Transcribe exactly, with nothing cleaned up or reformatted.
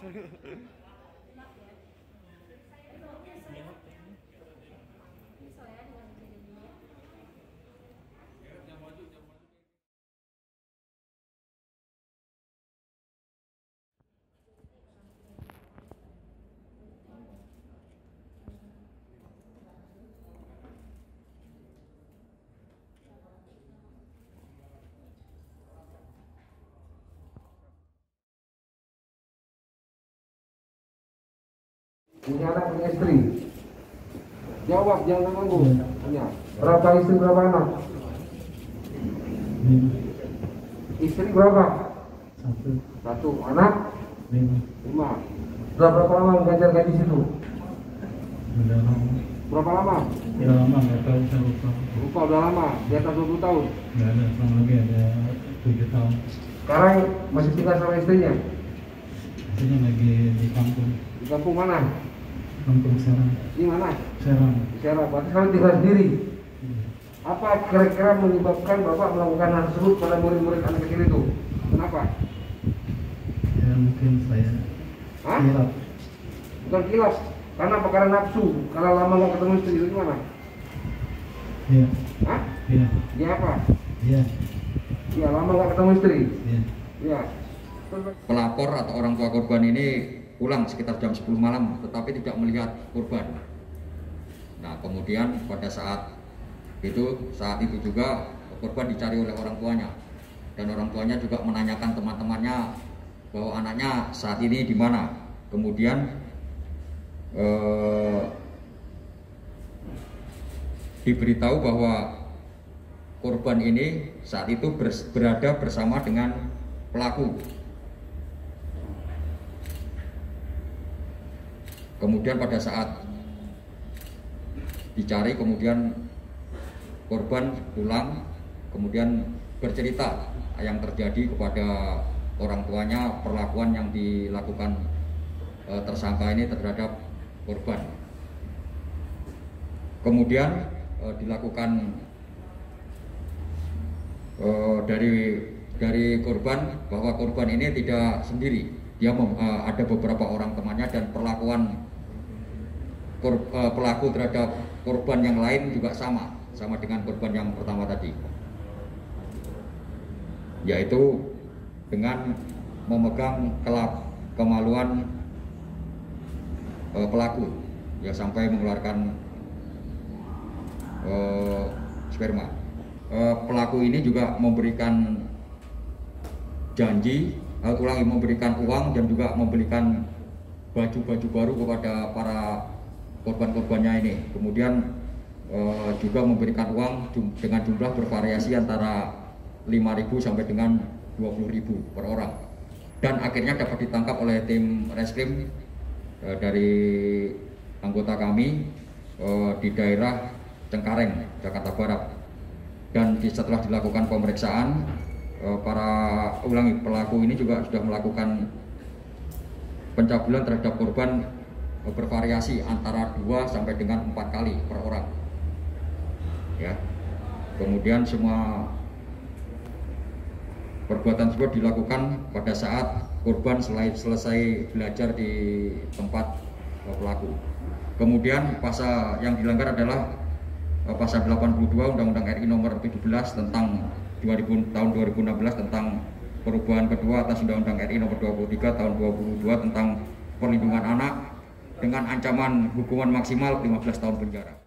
Punya anak, punya istri. Jawab, jangan menunggu. Punya berapa istri, berapa anak? Lima. Istri berapa? Satu. Satu. Anak? Lima. Lima. Sudah berapa lama mengajar gaji situ? Udah lama. Berapa lama? Udah lama, nggak tahu, saya lupa. Lupa, udah lama. Di atas dua puluh tahun. Nggak ada, kurang lebih ada tujuh tahun. Sekarang masih tinggal sama istrinya? Istrinya lagi di kampung. Di kampung mana? Kampung Serang. Di mana? Serang. Di Serang. Berarti sekarang tinggal sendiri. Iya. Apa kira-kira menyebabkan Bapak melakukan hal tersebut pada murid-murid anak kecil itu? Kenapa? Ya mungkin saya Hah? hilap. Bukan kilaf. Karena perkara nafsu. Kalau lama nggak ketemu istri itu gimana? Iya. Hah? Iya. Dia apa? Iya. Dia lama nggak ketemu istri. Iya. Iya. Pelapor atau orang tua korban ini pulang sekitar jam sepuluh malam tetapi tidak melihat korban. Nah, kemudian pada saat itu saat itu juga korban dicari oleh orang tuanya dan orang tuanya juga menanyakan teman-temannya bahwa anaknya saat ini di mana. Kemudian eh, diberitahu bahwa korban ini saat itu berada bersama dengan pelaku. Kemudian pada saat dicari, kemudian korban pulang, kemudian bercerita yang terjadi kepada orang tuanya, perlakuan yang dilakukan e, tersangka ini terhadap korban. Kemudian e, dilakukan e, dari dari korban bahwa korban ini tidak sendiri, dia mem, e, ada beberapa orang temannya dan perlakuan Kor, uh, pelaku terhadap korban yang lain juga sama sama dengan korban yang pertama tadi, yaitu dengan memegang kelak kemaluan uh, pelaku ya sampai mengeluarkan uh, sperma. Uh, pelaku ini juga memberikan janji, uh, ulangi memberikan uang dan juga memberikan baju-baju baru kepada para korban-korbannya ini. Kemudian eh, juga memberikan uang jum, dengan jumlah bervariasi antara lima ribu sampai dengan dua puluh ribu per orang. Dan akhirnya dapat ditangkap oleh tim reskrim eh, dari anggota kami eh, di daerah Cengkareng, Jakarta Barat. Dan di, setelah dilakukan pemeriksaan, eh, para ulangi pelaku ini juga sudah melakukan pencabulan terhadap korban bervariasi antara dua sampai dengan empat kali per orang. Ya. Kemudian semua perbuatan tersebut dilakukan pada saat korban selesai belajar di tempat pelaku. Kemudian pasal yang dilanggar adalah pasal delapan puluh dua Undang-Undang R I nomor tujuh belas tentang dua ribu, tahun dua ribu enam belas tentang perubahan kedua atas Undang-Undang R I nomor dua puluh tiga tahun dua ribu dua puluh dua tentang perlindungan anak dengan ancaman hukuman maksimal lima belas tahun penjara.